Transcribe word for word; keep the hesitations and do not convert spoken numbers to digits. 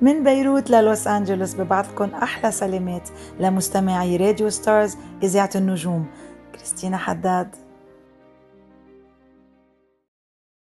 من بيروت للوس أنجلوس ببعثكن أحلى سلامات لمستمعي راديو ستارز إذاعة النجوم. كريستينا حداد.